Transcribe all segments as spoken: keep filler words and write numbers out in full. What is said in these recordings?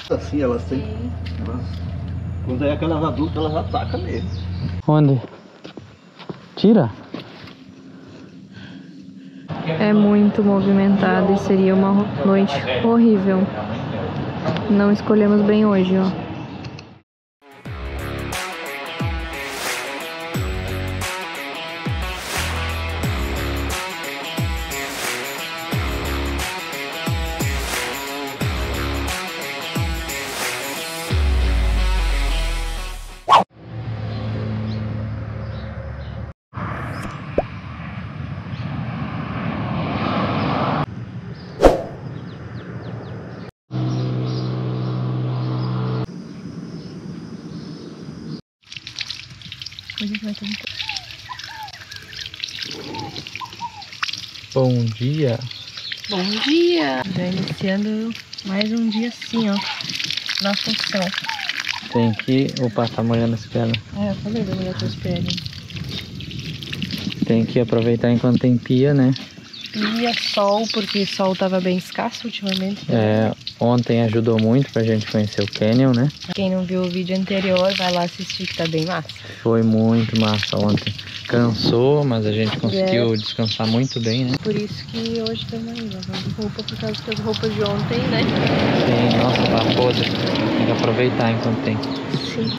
Assim, elas têm. Elas, quando é aquelas adultas, elas atacam mesmo. Onde? Tira? É muito movimentado e seria uma noite horrível. Não escolhemos bem hoje, ó. Bom dia. Bom dia! Já iniciando mais um dia assim, ó, na função. Tem que... Opa, tá molhando as pernas. É, eu falei da mulher das pernas. Tem que aproveitar enquanto tem pia, né? Pia, sol, porque sol tava bem escasso ultimamente. É, ontem ajudou muito pra gente conhecer o Canyon, né? Quem não viu o vídeo anterior, vai lá assistir que tá bem massa. Foi muito massa ontem. Cansou, mas a gente conseguiu É. descansar muito bem, né? Por isso que hoje estamos aí, lavando roupa por causa das roupas de ontem, né? Sim, nossa, tá podre. Tem que aproveitar enquanto tem. Sim.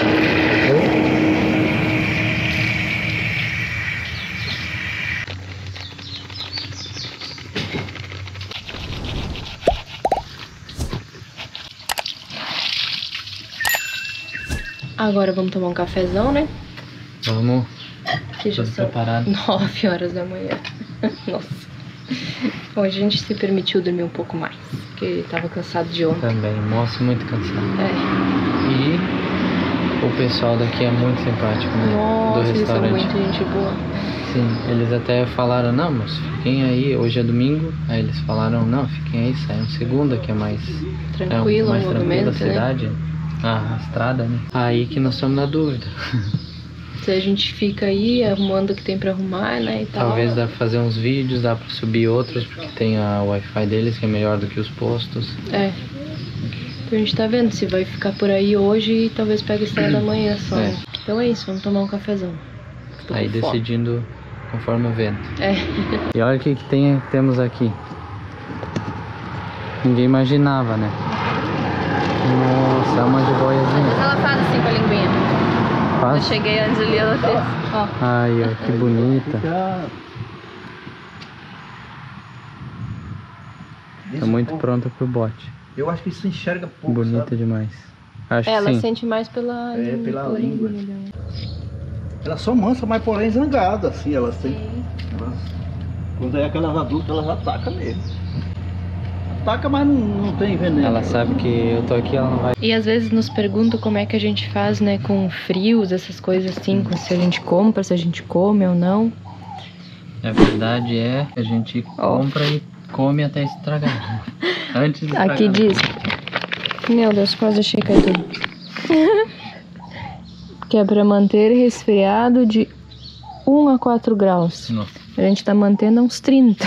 Agora vamos tomar um cafezão, né? Vamos. Que já Tudo são preparado. nove horas da manhã. Nossa. Hoje a gente se permitiu dormir um pouco mais, porque tava cansado de ontem. Também, moço muito cansado. É. E o pessoal daqui é muito simpático, né? Nossa, Do eles são restaurante. muito gente boa. Sim, eles até falaram, não, moço, fiquem aí, hoje é domingo. Aí eles falaram, não, fiquem aí, saiam segunda, que é mais Tranquilo, é mais o tranquila a movimento, né? cidade, a estrada, né? Aí que nós estamos na dúvida. Se a gente fica aí arrumando o que tem pra arrumar, né, e tal. Talvez dá pra fazer uns vídeos, dá pra subir outros, porque tem a Wi-Fi deles, que é melhor do que os postos. É. Então a gente tá vendo se vai ficar por aí hoje e talvez pegue a estrada amanhã só. É. Né? Então é isso, vamos tomar um cafezão. Tô Aí com fome. decidindo conforme o vento. É. E olha o que, que tem, temos aqui. Ninguém imaginava, né? Nossa, é uma jiboiazinha. Ela faz assim com a linguinha. Eu Faz? cheguei antes ali, ela fez. Ó. Ai, ó, que bonita. Tá muito pronta pro bote. Eu acho que isso enxerga pouco. Bonita sabe? demais. Acho Ela que sim. sente mais pela, É, pela pela língua. linguinha dela. Elas são mansas, mas porém zangadas, assim, elas têm. Elas, quando é aquelas adultas, elas atacam mesmo. Ataca, mas não, não tem veneno. Ela sabe que eu tô aqui, ela não vai. E às vezes nos perguntam como é que a gente faz, né, com frios, essas coisas assim, com se a gente compra, se a gente come ou não. A verdade é que a gente Ó. compra e come até estragar. Antes de estragar. Aqui diz. Meu Deus, quase achei que é tudo. Que é pra manter resfriado de um a quatro graus. Nossa. A gente tá mantendo uns trinta.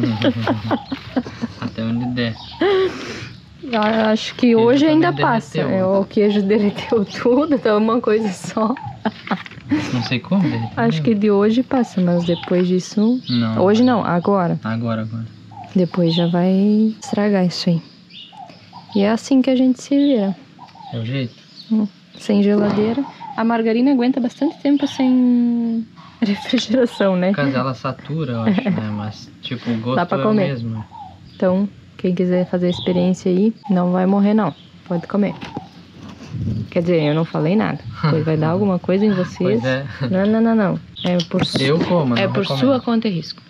Até onde der. Eu acho que O queijo hoje ainda também passa. derreteu. É, o queijo derreteu tudo, tá uma coisa só. Não sei como derreteu. Acho que de hoje passa, mas depois disso... Não. Hoje não, agora. Agora, agora. Depois já vai estragar isso aí. E é assim que a gente se vira. É o jeito? Hum, Sem geladeira. A margarina aguenta bastante tempo sem refrigeração, né? Por causa dela satura, eu acho, né? Mas, tipo, o gosto Dá pra é comer. o mesmo. Então, quem quiser fazer a experiência aí, não vai morrer não. Pode comer. Quer dizer, eu não falei nada. Pois vai dar alguma coisa em vocês. Pois é. Não, não, não, não. É por, su... Eu como, é não por recomendo. sua conta e risco.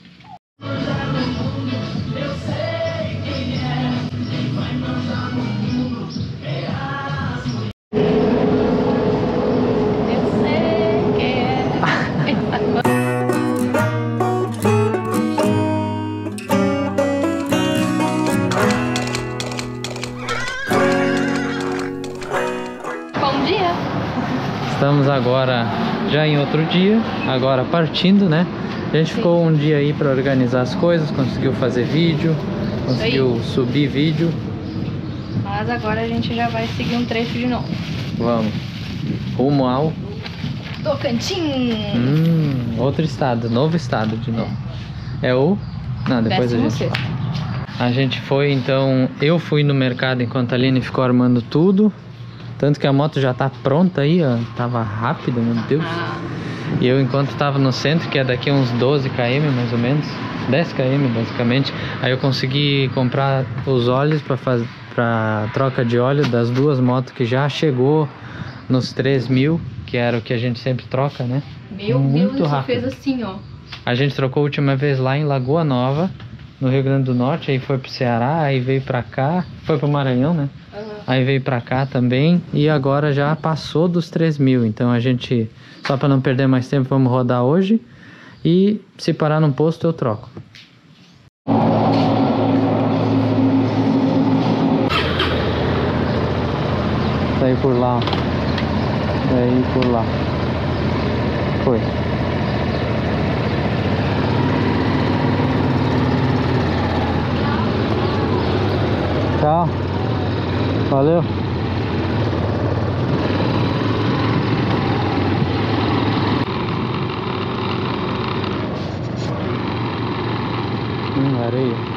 Bom dia! Estamos agora já em outro dia, agora partindo, né? A gente ficou um dia aí para organizar as coisas, conseguiu fazer vídeo, conseguiu subir vídeo. Mas agora a gente já vai seguir um trecho de novo. Vamos. Rumo ao... Tocantins! Hum, outro estado, novo estado de novo. É o... Não, depois a Décimo gente... sexto. A gente foi, então... Eu fui no mercado enquanto a Aline ficou armando tudo. Tanto que a moto já tá pronta aí, ó. Tava rápida, meu Deus. Ah. E eu, enquanto tava no centro, que é daqui a uns doze quilômetros mais ou menos, dez quilômetros basicamente, aí eu consegui comprar os óleos para fazer para troca de óleo das duas motos que já chegou nos três mil, que era o que a gente sempre troca, né? Meu Muito Deus, isso rápido. fez assim, ó. A gente trocou a última vez lá em Lagoa Nova, no Rio Grande do Norte, aí foi pro Ceará, aí veio pra cá, foi pro Maranhão, né? Uhum. Aí veio pra cá também e agora já passou dos três mil, então a gente, só para não perder mais tempo, vamos rodar hoje e se parar num posto eu troco. Saí por lá, saí por lá, foi. Tchau, valeu. Hum, areia.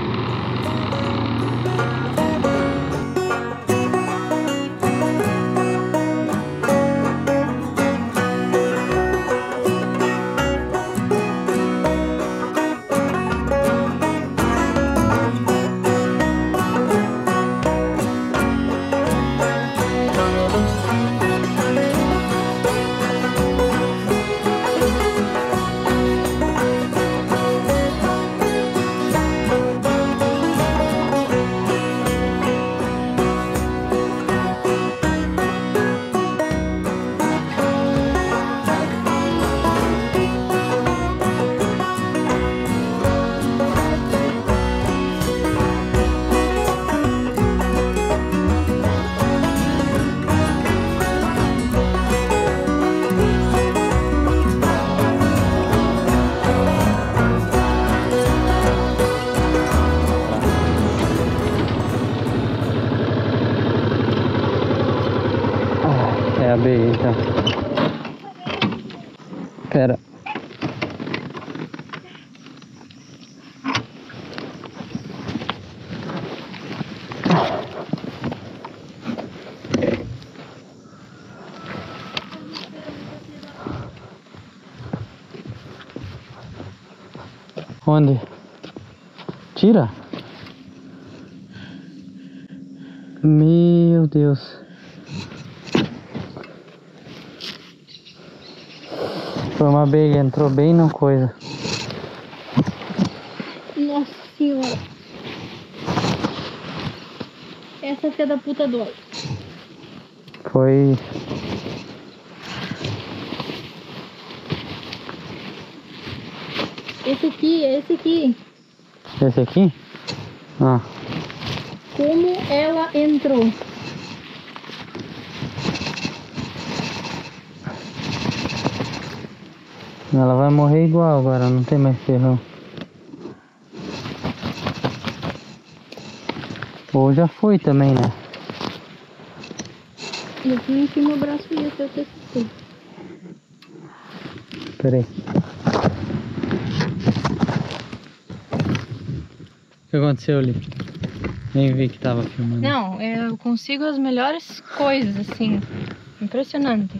É a B, então. Pera. Onde? Tira? Meu Deus. Foi uma abelha, entrou bem na coisa. Nossa senhora. Essa filha da puta dói. Foi... Esse aqui, esse aqui. Esse aqui? Ah. Como ela entrou? Ela vai morrer igual agora, não tem mais ferrão. Ou já foi também, né? Eu tenho aqui meu braço e esse eu testei. Pera aí. O que aconteceu ali? Nem vi que tava filmando. Não, eu consigo as melhores coisas, assim. Impressionante.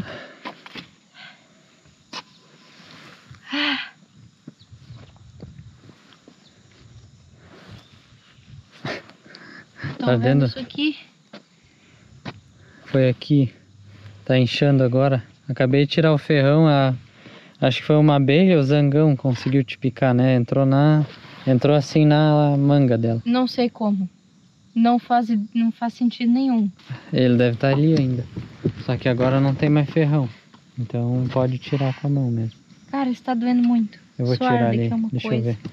Tá vendo? Isso aqui? Foi aqui. Tá inchando agora. Acabei de tirar o ferrão. A... Acho que foi uma abelha, o zangão conseguiu te picar, né? Entrou na... Entrou assim na manga dela. Não sei como. Não faz, não faz sentido nenhum. Ele deve estar ali ainda. Só que agora não tem mais ferrão. Então pode tirar com a mão mesmo. Cara, está doendo muito. Eu vou Suar tirar daqui ali. é uma Deixa coisa. eu ver.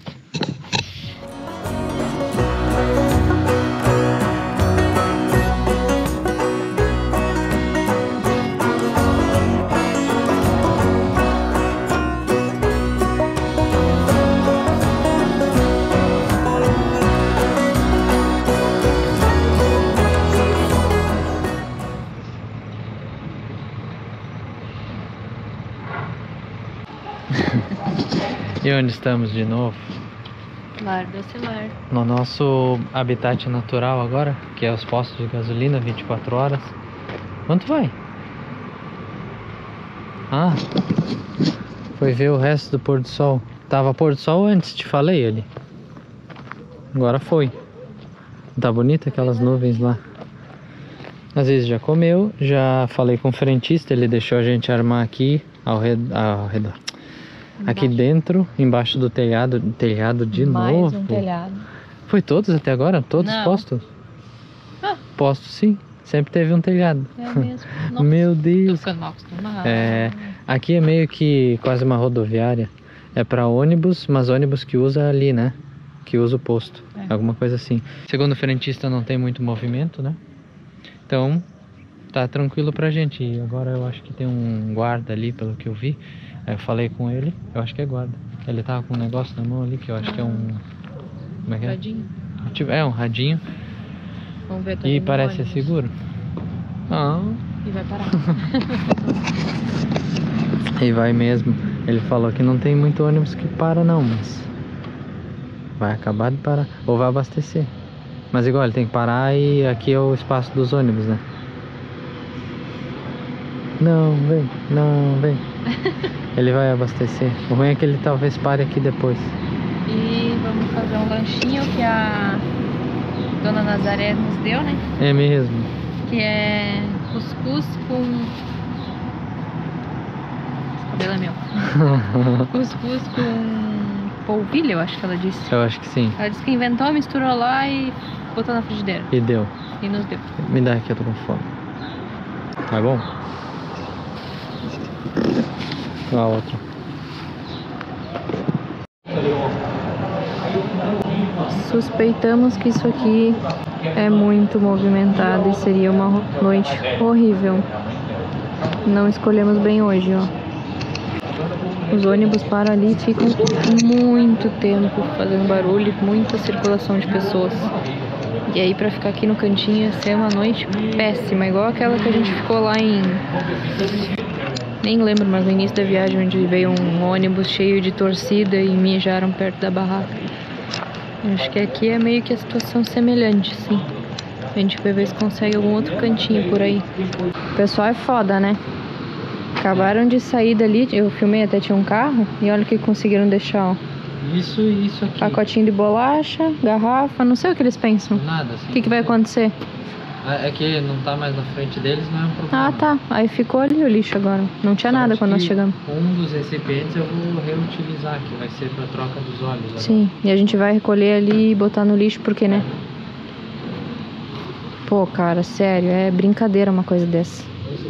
E onde estamos de novo? Lar do Celar. No nosso habitat natural agora, que é os postos de gasolina, vinte e quatro horas. Onde tu vai? Ah, foi ver o resto do pôr do sol. Tava pôr do sol antes, te falei ali. Agora foi. Tá bonita aquelas nuvens lá. Às vezes já comeu, já falei com o frentista, ele deixou a gente armar aqui ao redor, ao redor. Aqui dentro, embaixo do telhado, telhado de Mais novo. um telhado. Foi todos até agora? Todos Não. postos? Ah. Postos sim, sempre teve um telhado. É mesmo. Nossa, Meu tô Deus. ficando mal acostumada. É, aqui é meio que quase uma rodoviária. É para ônibus, mas ônibus que usa ali, né? Que usa o posto. É. Alguma coisa assim. Segundo o frentista não tem muito movimento, né? Então tá tranquilo pra gente. E agora eu acho que tem um guarda ali, pelo que eu vi. Aí eu falei com ele, eu acho que é guarda. Ele tava com um negócio na mão ali que eu acho que é um... Como é que é? Radinho. É, um radinho. Vamos ver. Tá E vindo parece ônibus. seguro. Ah, E vai parar. e vai mesmo. Ele falou que não tem muito ônibus que para não, mas vai acabar de parar. Ou vai abastecer. Mas igual, ele tem que parar e aqui é o espaço dos ônibus, né? Não, vem, não, vem. Ele vai abastecer. O ruim é que ele talvez pare aqui depois. E vamos fazer um lanchinho que a Dona Nazaré nos deu, né? É mesmo. Que é cuscuz com... Esse cabelo é meu. Cuscuz com polvilho, eu acho que ela disse. Eu acho que sim. Ela disse que inventou, misturou lá e botou na frigideira. E deu. E nos deu. Me dá aqui, eu tô com fome. Tá bom? A outra. Suspeitamos que isso aqui é muito movimentado e seria uma noite horrível. Não escolhemos bem hoje, ó. Os ônibus param ali e ficam muito tempo fazendo barulho, muita circulação de pessoas. E aí pra ficar aqui no cantinho ia ser uma noite péssima, igual aquela que a gente ficou lá em... Nem lembro, mas no início da viagem, onde veio um ônibus cheio de torcida e mijaram perto da barraca. Acho que aqui é meio que a situação semelhante, sim. A gente vai ver se consegue algum outro cantinho por aí. O pessoal é foda, né? Acabaram de sair dali, eu filmei, até tinha um carro, e olha o que conseguiram deixar, ó. Isso e isso aqui. Pacotinho de bolacha, garrafa, não sei o que eles pensam. Nada, assim. O que, que vai acontecer? É que não tá mais na frente deles, não é um problema. Ah, tá. Aí ficou ali o lixo agora. Não tinha Só nada acho quando nós que chegamos. Um dos recipientes eu vou reutilizar, que vai ser pra troca dos óleos. Né? Sim, e a gente vai recolher ali e botar no lixo, porque, né? Pô, cara, sério, é brincadeira uma coisa dessa.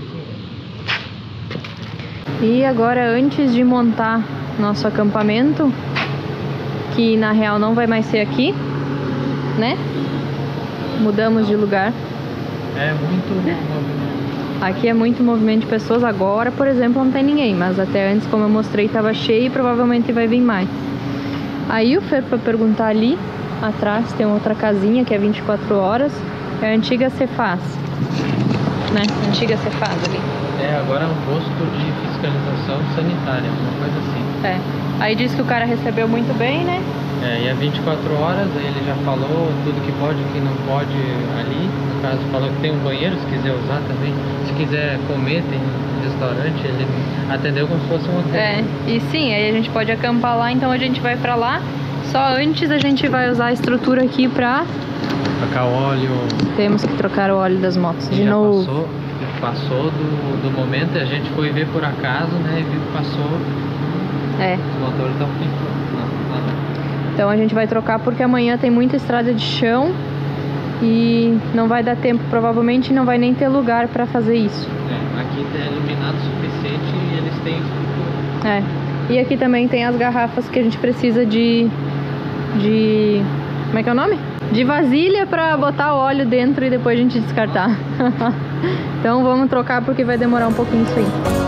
E agora, antes de montar nosso acampamento, que na real não vai mais ser aqui, né? Mudamos de lugar. É muito movimento. Aqui é muito movimento de pessoas. Agora, por exemplo, não tem ninguém, mas até antes, como eu mostrei, estava cheio e provavelmente vai vir mais. Aí o Fer foi perguntar ali atrás, tem outra casinha que é vinte e quatro horas, é a antiga Cefaz, né? Antiga Cefaz ali. É, agora é um posto de fiscalização sanitária, uma coisa assim. É. Aí disse que o cara recebeu muito bem, né? É, e é vinte e quatro horas, aí ele já falou tudo que pode e que não pode ali. No caso, falou que tem um banheiro, se quiser usar também. Se quiser comer, tem um restaurante, ele atendeu como se fosse um hotel. É, e sim, aí a gente pode acampar lá, então a gente vai pra lá. Só antes a gente vai usar a estrutura aqui pra... Trocar óleo. Temos que trocar o óleo das motos de já novo. Passou, passou do, do momento, a gente foi ver por acaso, né, e viu que passou. É. Os motores estão ficando. Então a gente vai trocar porque amanhã tem muita estrada de chão e não vai dar tempo, provavelmente não vai nem ter lugar pra fazer isso. É, aqui é iluminado o suficiente e eles têm estrutura. É. E aqui também tem as garrafas que a gente precisa de... de... como é que é o nome? De vasilha pra botar o óleo dentro e depois a gente descartar. Então vamos trocar porque vai demorar um pouquinho isso aí.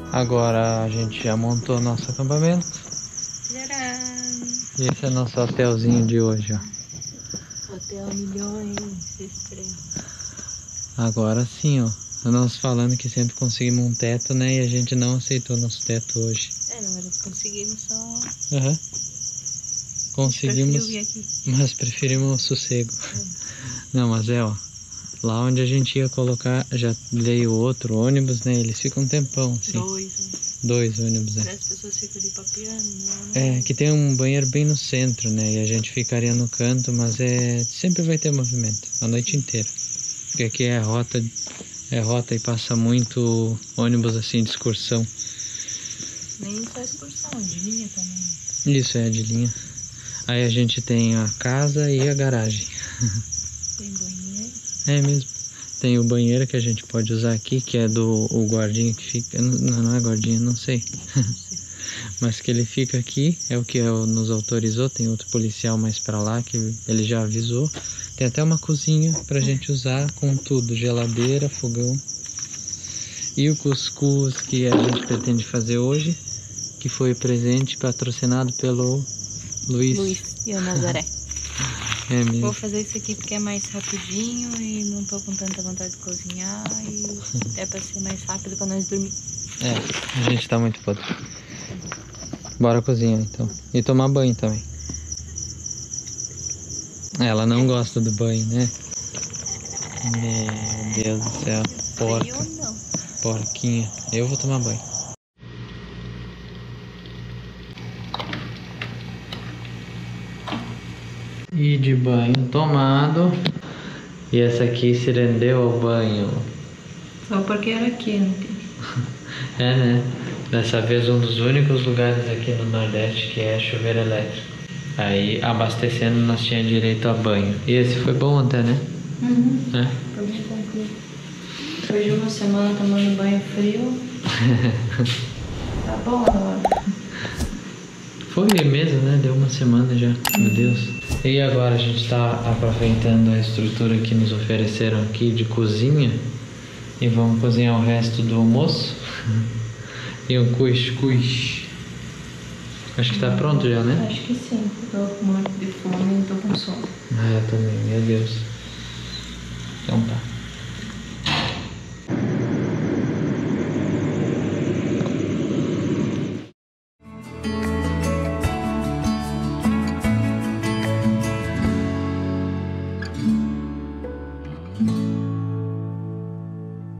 Agora a gente já montou nosso acampamento. E esse é nosso hotelzinho de hoje, ó. Hotel milhões, estrelas. Agora sim, ó. Nós falando que sempre conseguimos um teto, né? E a gente não aceitou nosso teto hoje. É, na verdade conseguimos só... Uhum. Conseguimos, vir aqui. mas preferimos sossego. É. Não, mas é, ó. Lá onde a gente ia colocar, já veio outro ônibus, né? Eles ficam um tempão, assim. Dois, né? Dois ônibus, é. As pessoas ficam ali papeando, né? É, que tem um banheiro bem no centro, né? E a gente ficaria no canto, mas é sempre vai ter movimento, a noite inteira. Porque aqui é rota, é rota e passa muito ônibus assim de excursão. Nem só excursão, de linha também. Isso, é de linha. Aí a gente tem a casa e a garagem. Tem banheiro. É mesmo. Tem o banheiro que a gente pode usar aqui, que é do o guardinha que fica... Não, não é guardinha, não sei. Não sei. Mas que ele fica aqui, é o que nos autorizou. Tem outro policial mais pra lá que ele já avisou. Tem até uma cozinha pra gente usar com tudo, geladeira, fogão. E o cuscuz que a gente pretende fazer hoje, que foi presente patrocinado pelo Luiz. Luiz e a Nazaré. É mesmo. Vou fazer isso aqui porque é mais rapidinho e não tô com tanta vontade de cozinhar e é pra ser mais rápido pra nós dormir. É, a gente tá muito podre. Bora cozinhar então. E tomar banho também. Ela não gosta do banho, né? Meu Deus do céu. Porca. Eu não. Porquinha. Eu vou tomar banho. E de banho tomado. E essa aqui se rendeu ao banho. Só porque era quente. É, né? Dessa vez um dos únicos lugares aqui no Nordeste que é chuveiro elétrico. Aí abastecendo nós tinha direito a banho. E esse foi bom até, né? Uhum. É? Foi bem tranquilo. Depois de uma semana tomando banho frio. Tá bom agora. Foi mesmo, né? Deu uma semana já, meu Deus. E agora a gente tá aproveitando a estrutura que nos ofereceram aqui de cozinha. E vamos cozinhar o resto do almoço. E um cuscuz. Acho que tá pronto já, né? Acho que sim. Tô com muito de fome e tô com sono. Ah, eu também, meu Deus. Então tá. Música